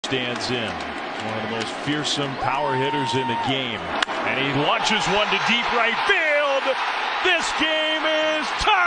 Stands in. One of the most fearsome power hitters in the game. And he launches one to deep right field. This game is tied.